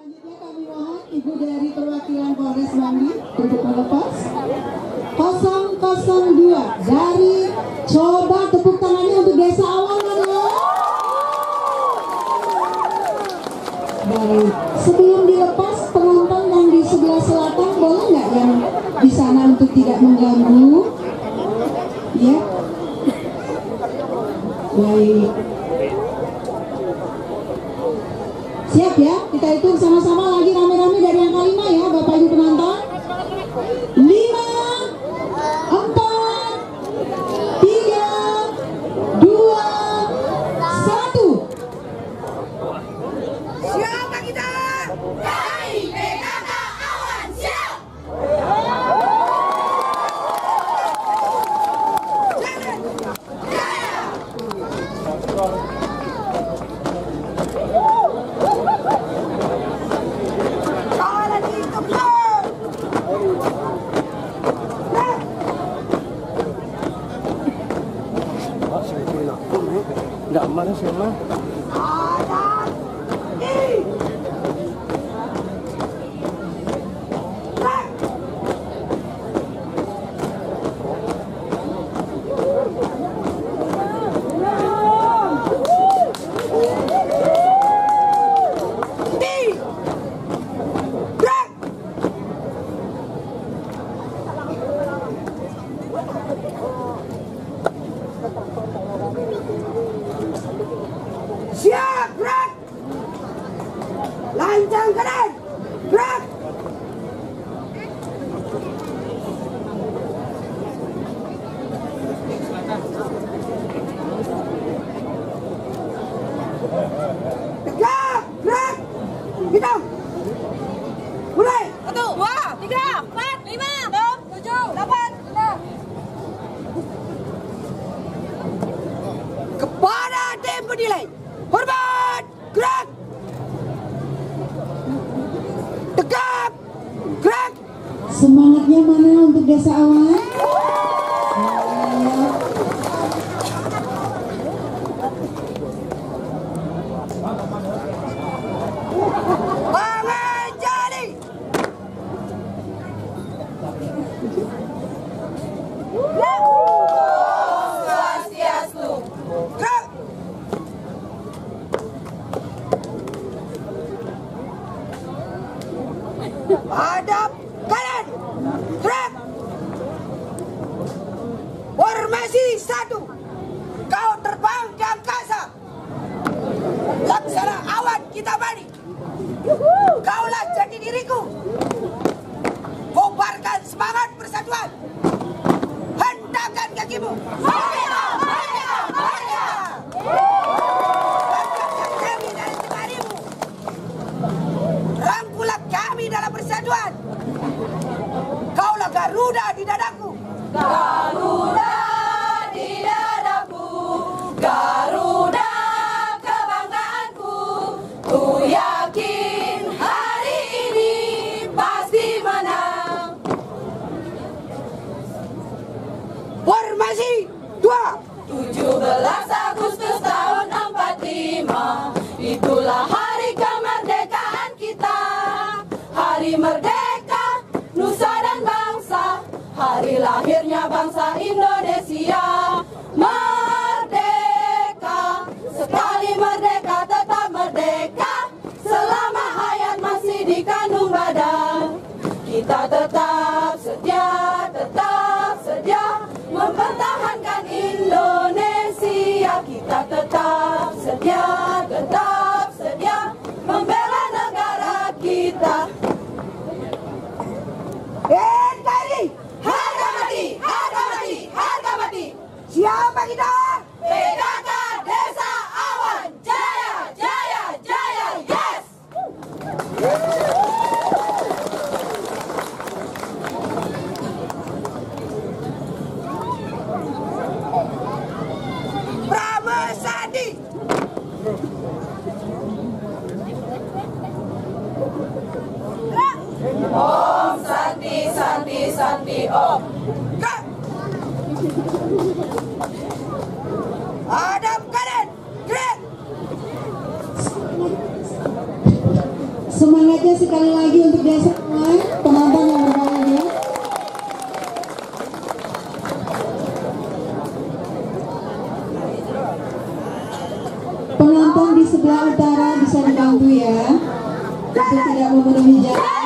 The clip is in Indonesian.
Selanjutnya kami mohon Ibu dari perwakilan Polres Bangli untuk melepas 002 dari coba tepuk tangannya untuk desa awal mana? Baik, sebelum dilepas penonton yang di sebelah selatan boleh nggak yang di sana untuk tidak mengganggu? Ya. Baik. Siap ya, kita hitung sama-sama lagi rame-rame dari angka 5 ya Bapak Ibu penonton. 5, 4, 3, 2, 1. Siapa kita? Dari PKK Awan siap. Jaya. Kawalan itu Nggak mana sih mah? Siap, gerak. Lancang kanan, gerak. Tegak, gerak. Hitung. Mulai. 1, 2, 3, 4, 5, 6, 7, 8, 9. Kepada tim penilai. Hormat, gerak. Tegak, gerak. Semangatnya mana untuk desa awal? Bangun jadi. Swastiastu. Gerak. Hadap kanan, gerak. Formasi 1. Kau terbang ke angkasa. Laksana awan kita balik. Kaulah jadi diriku. Kobarkan semangat persatuan. Hentakkan kakimu. Merdeka, merdeka, merdeka. Bangkitkan kami dari temarimu. Rangkulah kami dalam persatuan. Kaulah Garuda di dadaku. Garuda di dadaku. Garuda kebanggaanku. Ku yakin hari ini pasti menang. Formasi 2. 17 Agustus tahun 45. Itulah hari kemerdekaan kita. Hari merdeka, nusa dan bangsa. Hari lahirnya bangsa Indonesia. Merdeka, sekali merdeka tetap merdeka. Selama hayat masih dikandung badan. Kita tetap sedia mempertahankan Indonesia. Kita tetap sedia membela negara kita. NKRI, harga mati, harga mati, harga mati. Siapa kita? PKK Desa Awan. Jaya, jaya, jaya, yes. Pramesadi. Om Santi, Santi, Santi, Om. Gerak. Hadap kanan, gerak. Semangatnya sekali lagi untuk dia semua penonton yang berbahagia. Penonton di sebelah utara bisa dibantu ya untuk tidak memenuhi jarak.